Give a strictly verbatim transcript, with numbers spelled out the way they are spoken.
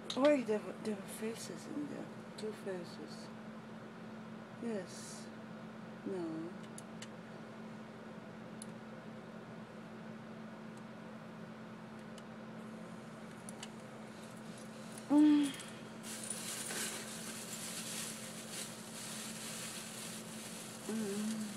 Oh, wait, there were, there were faces in there. Two faces. Yes. No. Mm. Mm.